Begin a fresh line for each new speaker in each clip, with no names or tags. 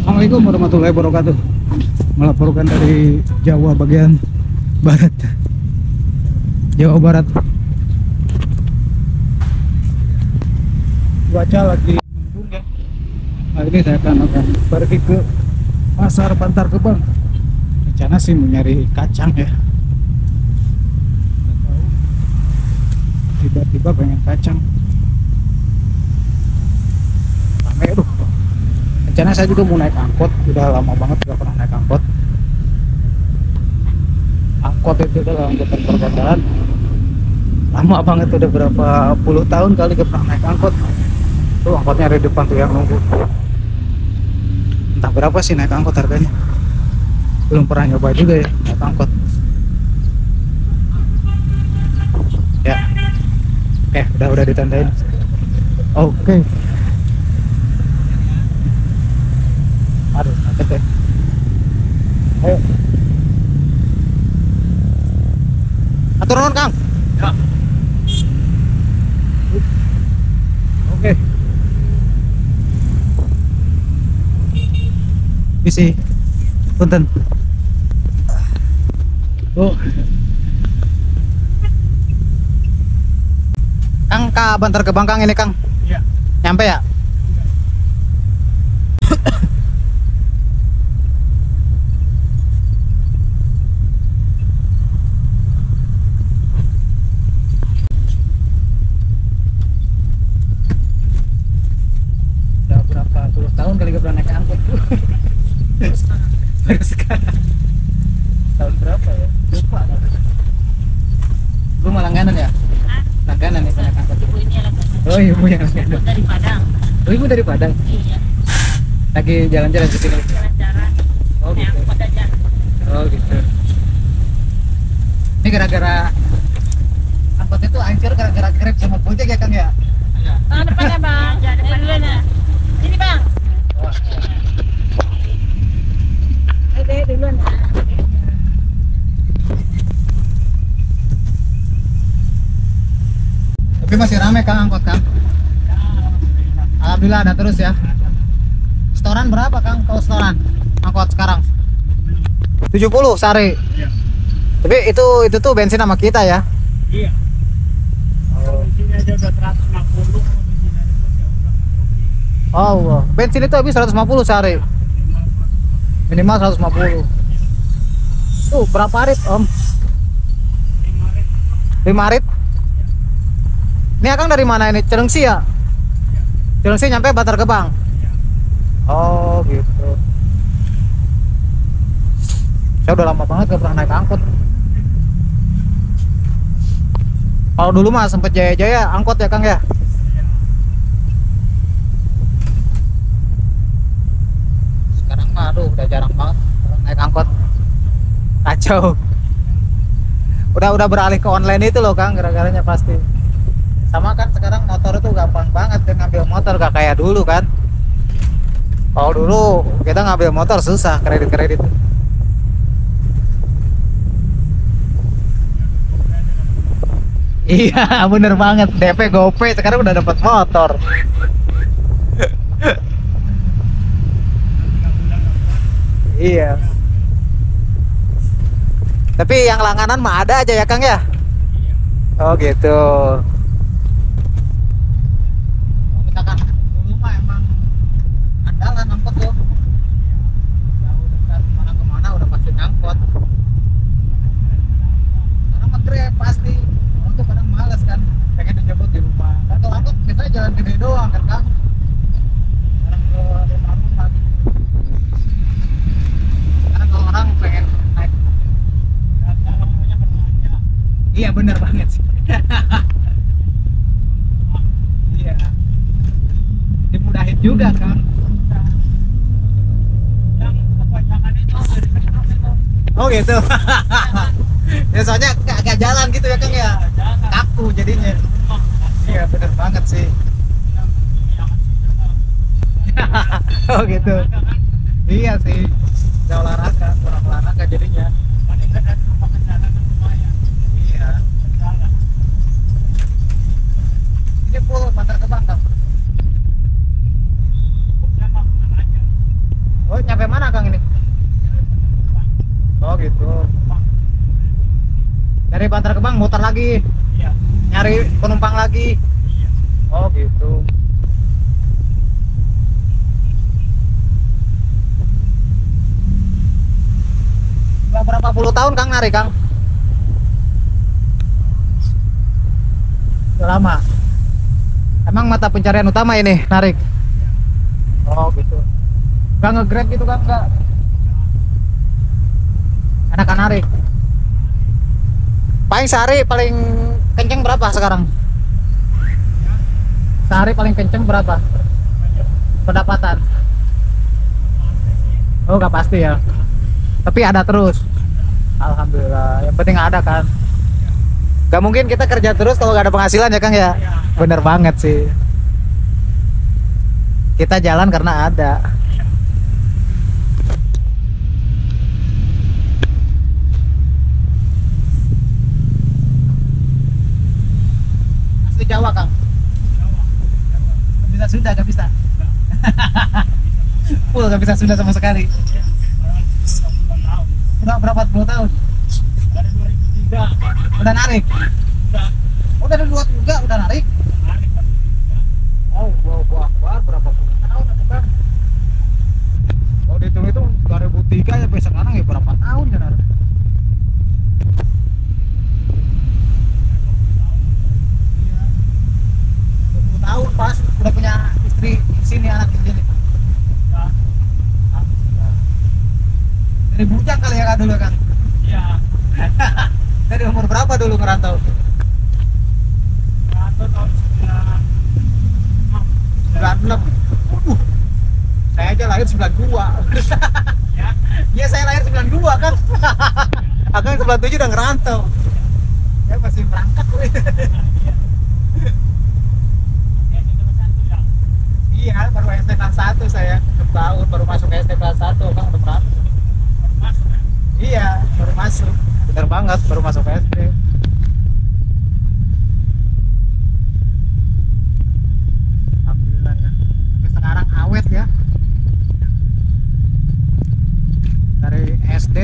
Assalamualaikum warahmatullahi wabarakatuh. Melaporkan dari Jawa bagian barat, Jawa Barat. Cuaca lagi mendung ya. Nah, ini saya akan pergi ke pasar Bantar Gebang. Rencana sih mau nyari kacang ya. Nggak tahu. Tiba-tiba pengen kacang. Rame aduh. Rencana saya juga mau naik angkot, udah lama banget gak pernah naik angkot. Angkot itu adalah angkutan perkotaan. Lama banget, udah berapa puluh tahun kali gak pernah naik angkot. Tuh angkotnya ada di depan tuh yang nunggu. Entah berapa sih naik angkot harganya. Belum pernah nyoba juga ya naik angkot. Ya, oke, udah ditandain. Oke. Aduh, macet deh. Ayo. Atur nuhun, Kang.
Ya.
Oke. Bisi. Punten. Oh. Kang, ke Bantar Gebang Kang ini, Kang.
Iya.
Nyampe ya? Udah berapa puluh tahun kali gak pernah naik angkot tuh. Baru sekarang. Tahun berapa ya? Lupa. Lu mau langganan ya? Langganan nih naik angkot.
Ibu ini langganan.
Oh, ibu yang langganan.
Dari Padang.
Oh, ibu dari Padang.
Iya.
Lagi jalan-jalan ke sini.
Jalan-jalan.
Oh,
Yang
gitu.
pada jalan.
Oh, gitu. Ini gara-gara angkot itu hancur gara-gara Grab sama Gojek ya, Kang ya?
Bang, depannya bang. Ya, depan dulu nah. Ini bang.
Wah.
Ayo duluan nah.
Tapi masih rame Kang angkot, Kang? Alhamdulillah ada terus ya. Setoran berapa Kang kalau setoran angkot sekarang? 70 sehari.
Iya.
Tapi itu tuh bensin sama kita ya.
Iya. Kalau di sini aja udah 150, kalau bensin ada pun ya udah rugi.
Oh, wah. Bensin itu habis 150 sehari. Minimal 150. Tuh, berapa rit, Om? 5 rit. Ini Akang dari mana ini? Cilengsi ya? Cilengsi nyampe Bantar Gebang. Oh, gitu. Saya udah lama banget gak pernah naik angkot. Kalau dulu mah sempet jaya-jaya angkot ya Kang ya? Sekarang mah aduh udah jarang banget orang naik angkot. Kacau. Udah beralih ke online itu loh Kang, gara-garanya pasti. Sama kan sekarang motor itu gampang banget kan ngambil motor, gak kayak dulu kan. Kalau dulu kita ngambil motor susah, kredit. Iya bener banget, DP GoPay sekarang udah dapat motor. Iya. Tapi yang langganan mah ada aja ya Kang ya? Oh gitu. Misalkan dulu mah emang andalan angkot tuh. Jauh dekat kemana-kemana udah pasti angkot. Karena mah Grab pasti. Orang tuh kadang males kan, pengen dijemput di rumah. Kan kalau angkot biasanya jalan gede doang kan Kang. Jarang ke rumah gitu. Karena kalau orang pengen naik. Iya bener banget sih. Iya. Dimudahin juga kan.
Yang kebanyakan itu dari Metro itu.
Oh gitu. Ya soalnya agak jalan gitu ya Kang ya. Kaku jadinya. Iya bener banget sih. Oh gitu. Iya sih. Udah olahraga, kurang olahraga jadinya. Iya. Ini full Bantar Gebang Kang. Oh gitu. Dari Bantar Gebang muter lagi,
Iya.
nyari penumpang lagi.
Iya.
Oh gitu. Udah berapa puluh tahun Kang narik Kang? Udah lama. Emang mata pencarian utama ini narik? Oh gitu. Gak nge-grab gitu kan? Enggak. Enakan narik. Paling sehari paling kenceng berapa sekarang? Sehari paling kenceng berapa? Pendapatan? Oh gak pasti ya. Tapi ada terus. Alhamdulillah. Yang penting ada kan. Gak mungkin kita kerja terus kalau gak ada penghasilan ya Kang ya. Bener banget sih. Kita jalan karena ada. Asli Jawa Kang. Gak bisa Sunda, gak bisa. Full gak bisa Sunda sama sekali. Udah berapa puluh tahun?
Dari 2003.
Udah narik?
Udah.
Udah dari 23 udah narik?
Narik baru 2003.
Oh, wow, akbar berapa puluh tahun itu Kang? Oh, dihitung-hitung 2003 sampai sekarang ya berapa tahun ya narik? Iya. 20 tahun pas udah punya istri di sini, anak di sini.
Ya.
Alhamdulillah. Dari bujang kali ya Kak dulu Kang?
Iya.
Dari umur berapa dulu ngerantau?
Atau tahun
96. Waduh. Saya aja lahir 92.
ya.
Iya saya lahir 92 kan. Aku yang 97 udah ngerantau. Saya masih berangkat gue. Iya, baru SD kelas 1 saya. 6 tahun baru masuk SD kelas 1 kan udah merantau. Iya, baru masuk. Bener banget, baru masuk SD. Alhamdulillah ya. Sampai sekarang awet ya. Dari SD.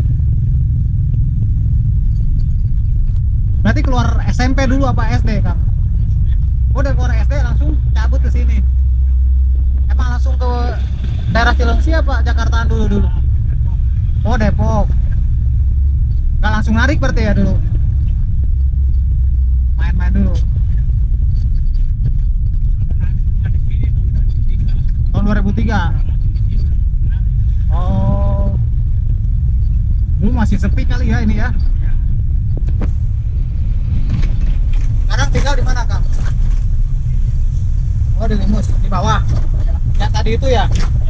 Berarti keluar SMP dulu apa SD, Kang? Oh, udah keluar SD langsung cabut ke sini. Emang langsung ke daerah Cilengsi apa Jakartaan dulu? Oh, Depok. Nggak langsung narik berarti ya dulu? Main-main dulu. Tahun 2003. Oh. Dulu masih sepi kali ya ini ya. Sekarang tinggal di mana, Kang? Oh, di Limus, di bawah. Yang tadi itu ya?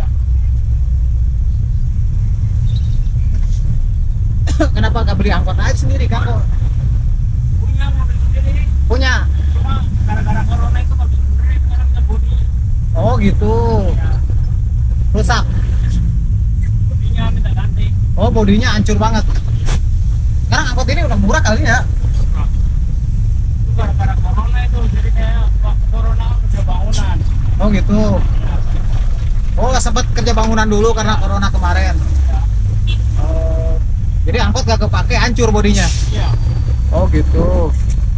Kenapa nggak beli angkot aja sendiri, Kang? Kok
Punya mobil sendiri.
punya?
Cuma gara-gara corona itu nggak bisa benerin sekarang bisa bodi.
Oh, gitu.
Ya.
Rusak.
Bodinya minta ganti.
Oh, bodinya hancur banget. Sekarang angkot ini udah murah kali ya?
Itu gara-gara corona itu jadi kayak waktu corona kerja bangunan.
Oh, gitu. Oh, sempat kerja bangunan dulu karena corona kemarin. Oh, jadi angkot gak kepake, hancur bodinya.
Iya.
Oh, gitu.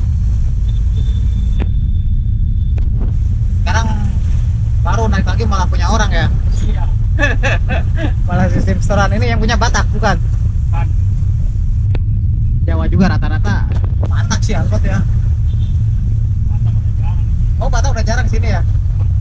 Sekarang baru naik lagi malah punya orang ya?
Iya.
Malah sistem setoran ini yang punya Batak bukan?
Kan.
Jawa juga rata-rata Batak sih angkot ya.
Mantap udah jarang.
Oh, Batak udah jarang sini ya?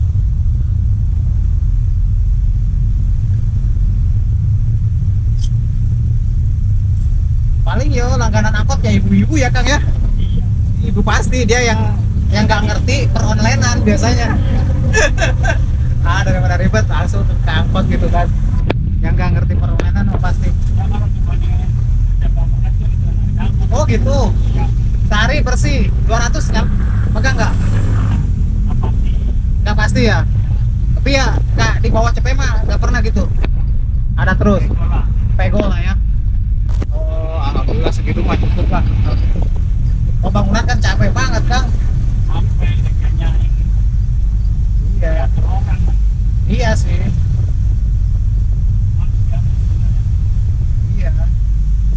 Paling yo langganan angkot ya ibu-ibu ya Kang ya.
Iya.
Ibu pasti dia yang nggak ngerti peronlinean biasanya. Daripada ribet langsung ke angkot gitu kan. Yang nggak ngerti peronlinean pasti.
Ya kalau dibandingin kerja bangunan itu lebih enak angkot.
Oh gitu.
Ya.
Sehari bersih 200 kan? Pegang nggak?
Apa sih?
Nggak pasti ya. Tapi ya nggak di bawah cepet mah nggak pernah gitu. Ada terus.
Bola.
Pego lah ya. Oh, alhamdulillah segitu mah cukup lah. Oh, bangunan kan capek banget Kang.
Sampai kayaknya ini
Iya.
orang
Iya sih.
manusia sebenarnya.
Iya.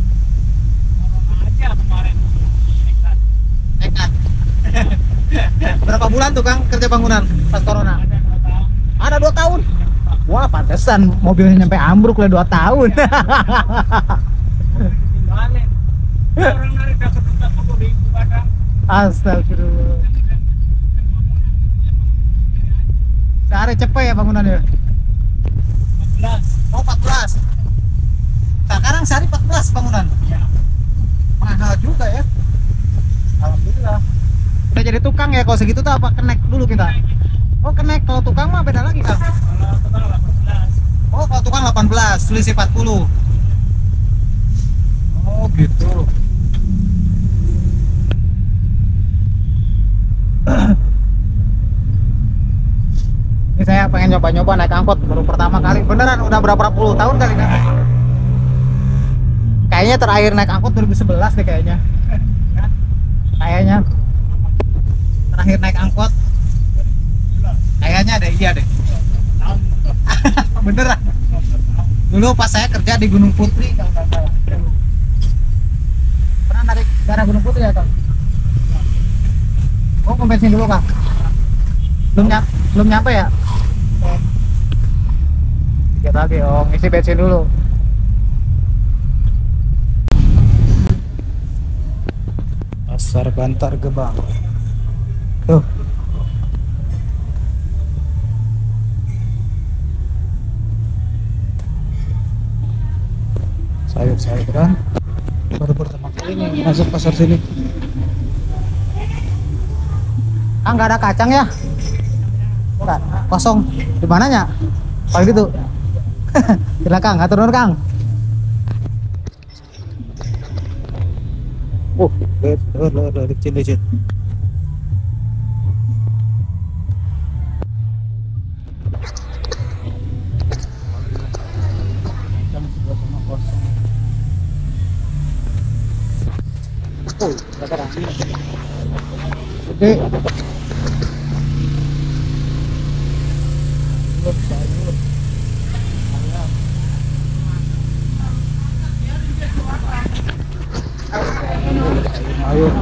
bulan tuh Kang kerja bangunan pas corona? Ada 2 tahun. Wah, pantesan mobilnya nyampe ambruk lah 2 tahun.
Tinggalin. Orang narik dapat 30.000 kadang.
Astagfirullah. Sehari cepet ya bangunannya?
14.
Oh 14. Sekarang sehari 14 bangunan.
Ya.
Mahal juga ya. Alhamdulillah. Udah jadi tukang ya kalau segitu tuh apa kenek dulu kita? Oh kenek, kalau tukang mah beda lagi Kang.
Kalau tukang 18.
Oh kalau tukang 18, selisih 40. Oh gitu. Ini saya pengen nyoba-nyoba naik angkot baru pertama kali. Beneran udah berapa puluh tahun kali kan? Kayaknya terakhir naik angkot 2011 deh kayaknya. Kayaknya terakhir naik angkot kayaknya ada iya deh. Beneran. Dulu pas saya kerja di Gunung Putri kalau nggak salah. Pernah narik daerah Gunung Putri ya Kang? Oh ke bensin dulu Kang. Belum nyampe ya? Dikit lagi, oh ngisi bensin dulu. Pasar Bantar Gebang. Tuh. Sayur-sayuran. Baru pertama kali nih masuk pasar sini. Ah nggak ada kacang ya? Enggak, kosong. Di mananya? Kalau gitu. Silakan, atur nuhun Kang. Licin. Oh, gede. Sayur. Ayam.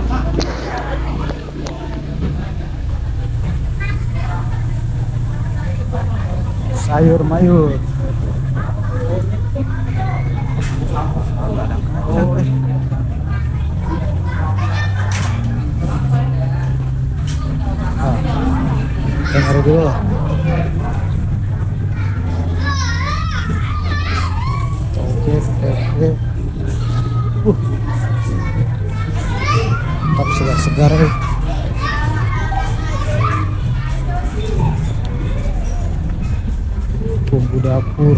Sayur mayur. Oh. Dengar dulu lah. Oke. Tetap segar-segar nih. Bumbu dapur.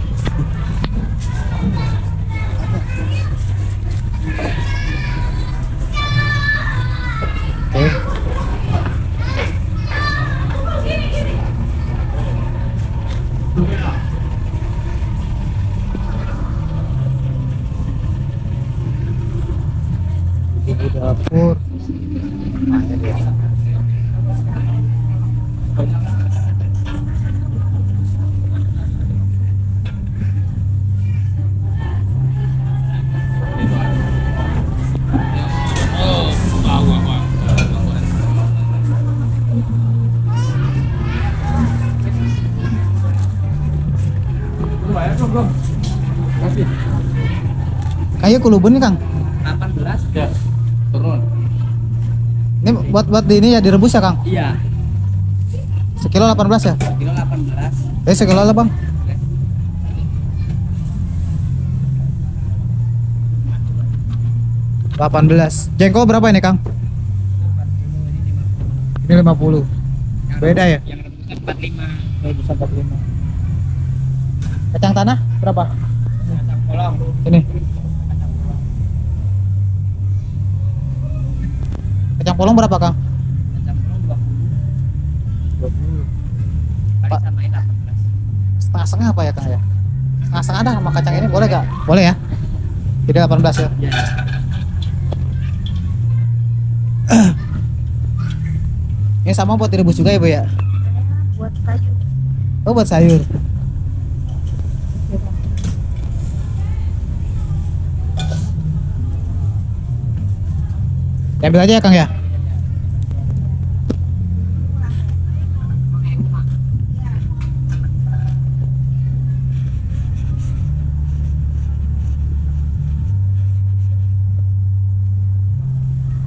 Oke. Bumbu dapur. Nah, ini dia. Kayu kulubun nih Kang.
18 ya. Turun.
Ini buat di ini ya direbus ya Kang.
Iya.
Sekilo 18 ya?
Kilo 18.
Sekilo lah Bang. $18. Jengkol berapa ini Kang? Ini 50. Beda ya?
Yang rebusan 45.
Rebusan 45. Kacang tanah berapa?
Kacang polong.
Ini. Kacang polong berapa Kang?
Kacang polong 20.
20. Pak,
Samain 18.
setengah-setengah apa ya Kang ya? Setengah-setengah dah sama kacang ini boleh gak? Boleh ya? Jadi 18 ya?
Ya.
Ini sama buat direbus juga ya Bu ya?
Buat sayur.
Oh buat sayur. Diambil aja ya Kang ya?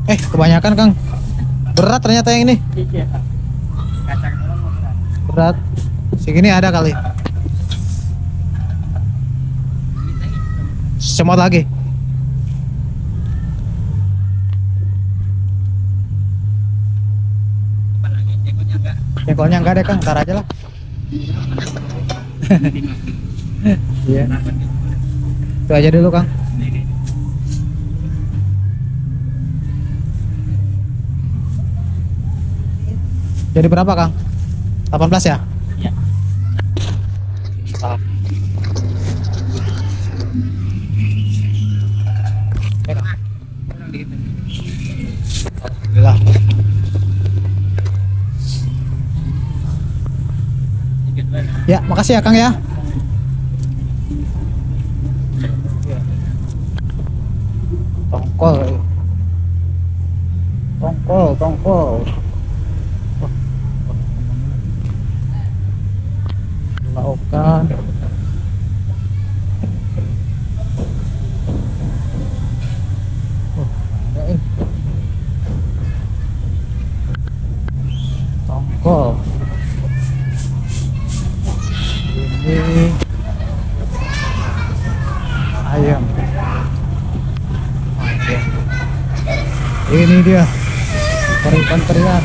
Kebanyakan Kang. Berat ternyata yang ini.
Iya. Kacang doang berat.
Berat. Segini ada kali. Semot lagi. Jengkolnya enggak deh Kang, ntar aja lah. Iya. Itu aja dulu Kang. Jadi berapa Kang? 18 ya?
Iya.
Ah. Ya, Kang. Alhamdulillah. Ya, makasih ya Kang ya. Tongkol. Tongkol. Laokan. Tongkol. Ini ayam. Ini dia ikan-ikan.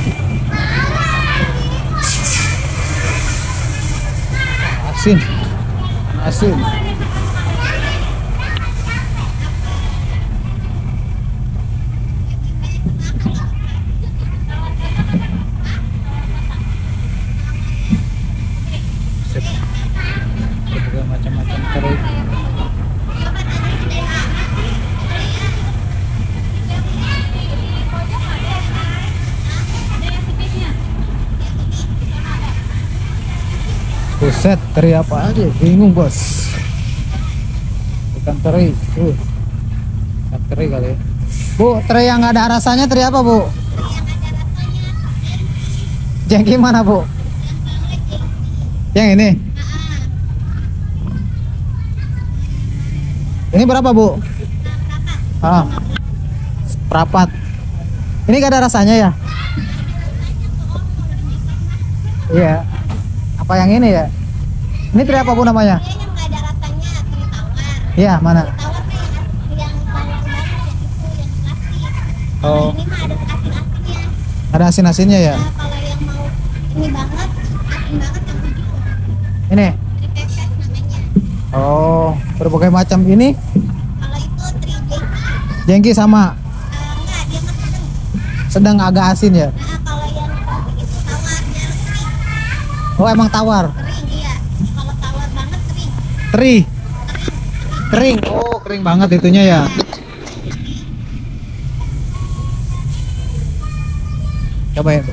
Asin. Berbagai macam-macam teri. Buset, teri apa aja? Bingung bos. Ikan teri, ikan teri kali ya. Bu, teri yang nggak ada rasanya teri apa bu? Jengki mana bu? Yang ini? Ini berapa bu? Seprapat. Ini gak ada rasanya ya? Iya. Apa yang ini ya? Ini teri apa bu namanya?
Yang nggak ada rasanya, teri tawar.
Iya, mana?
Tawar tuh yang paling bagus yang plastik.
Oh,
Ini mah ada asin-asinnya.
ada asin-asinnya ya?
Nah, kalau yang mau ini banget, asin banget yang hijau.
Ini?
Teri pepes namanya.
Oh, berbagai macam ini.
Kalau itu teri jengki.
Jengki sama,
Enggak, dia mah sedang.
sedang agak asin ya?
Nah, kalau yang plastik itu tawar, dia kering.
Oh, emang tawar?
Kering, iya. Kalau tawar banget kering.
Teri? Kering? Oh, kering banget itunya ya? Coba ya tuh.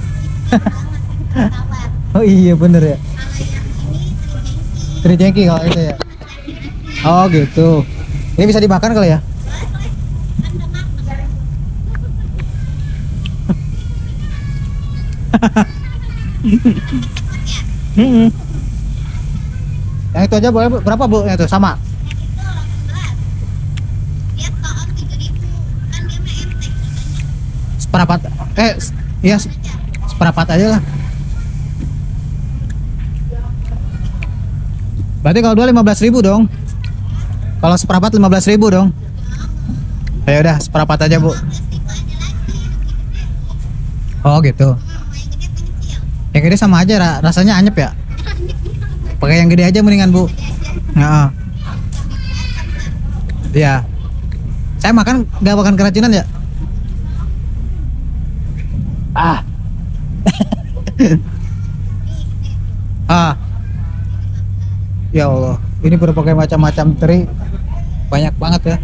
Tawar.
Oh iya bener ya.
Kalau yang ini teri jengki.
Teri jengki kalau itu ya. Oh gitu. Ini bisa dimakan kali ya? Hmm. Yang itu aja boleh Bu? Berapa bu? Yang itu sama?
Dia soal 7.000. Kan dia mah enteng harganya.
Seperapat? Iya seperapat aja lah. Berarti kalau dua 15.000 dong. Kalau seperapat 15.000 dong. Ya udah seperapat aja bu.
15.000 ada lagi.
Oh gitu.
Yang gede
Yang gede
kecil.
sama aja rasanya anyep ya. Pakai yang gede aja mendingan bu. Nah, iya. Saya makan gak makan keracunan ya. Ya Allah, ini berbagai macam-macam teri, banyak banget ya.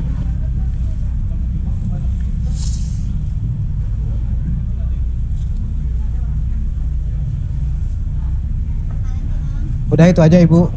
Udah itu aja ibu.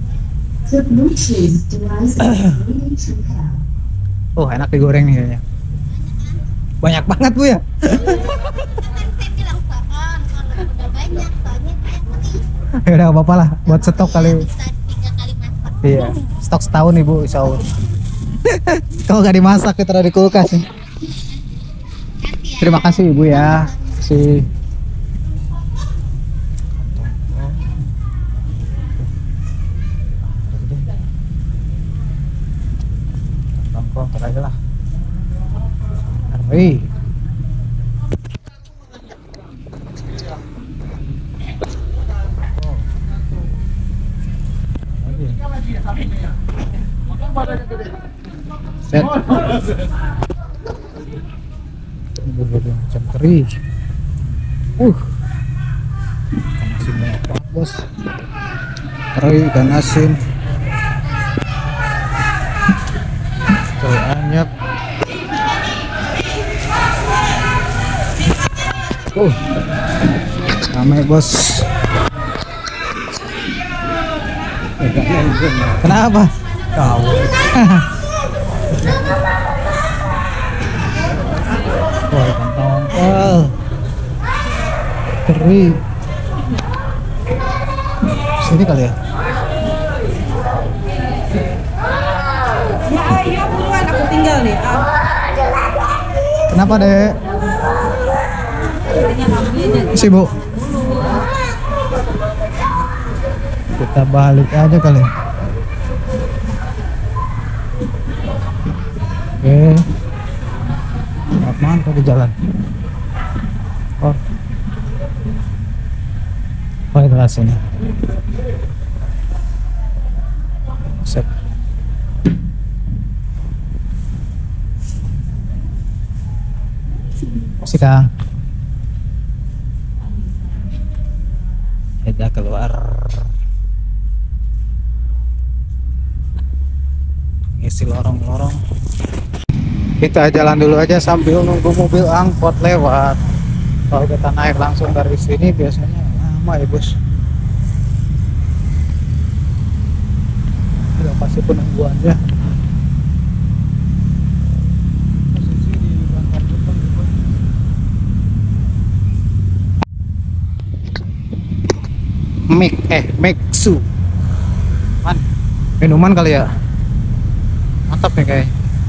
Oh enak digoreng nih kayaknya. Banyak banget bu ya.
Kan saya bilang soal kalau udah banyak soalnya dia beli.
Ya udah gak apa-apa lah, buat stok kali.
Bisa 3 kali masak.
Iya, stok setahun ibu insya Allah. Kalau nggak dimasak kita taruh di kulkas nih. Terima kasih Ibu ya. Si tongkol aja lah. Hei. Set. Berbagai macam teri. Ikan asin banyak banget bos. Teri, ikan asin, teri anyap. Ramai bos. Kenapa? Kau. Wah, ikan tongkol, teri. Sini kali ya.
Ya ayo buruan aku tinggal nih.
Kenapa dek?
Hanya ngambilnya
Sibuk. Kita balik aja kali. Oke. Aman kok di jalan. Oh. Oh, itu lah sini. Set. Masih Kang. Kita keluar. Ngisi lorong-lorong. Kita jalan dulu aja sambil nunggu mobil angkot lewat. Kalau kita naik langsung dari sini biasanya lama ya bos. Udah pasti penungguannya. Posisi di belakang depan, bos. Meksu. Minuman kali ya. Mantap nih kayak.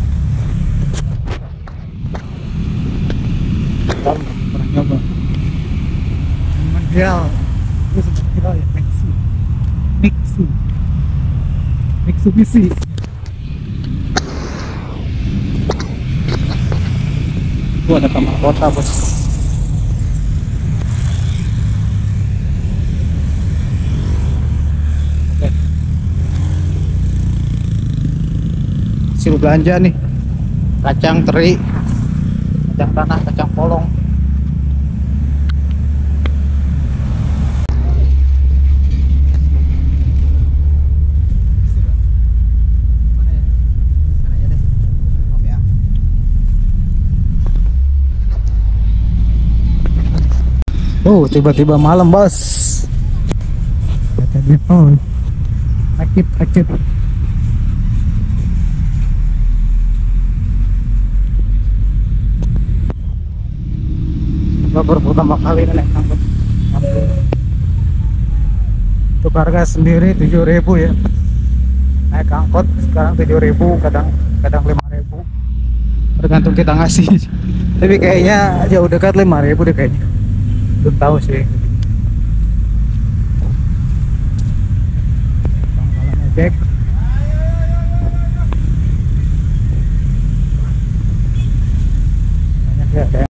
Pernah nyoba. Minuman viral. Itu sempat viral ya, Mitsubishi. Itu ada kamar kota bos. Oke. Hasil belanja nih. Kacang teri, kacang tanah, kacang polong. Oh, tiba-tiba malam bos. Oh, sakit. Baru pertama kali naik angkot. Untuk harga sendiri 7.000 ya. Naik angkot sekarang 7.000, kadang 5.000. Tergantung kita ngasih. Tapi kayaknya jauh dekat 5.000 deh kayaknya. Belum tahu sih. Pangkalan ojek. Banyak ya.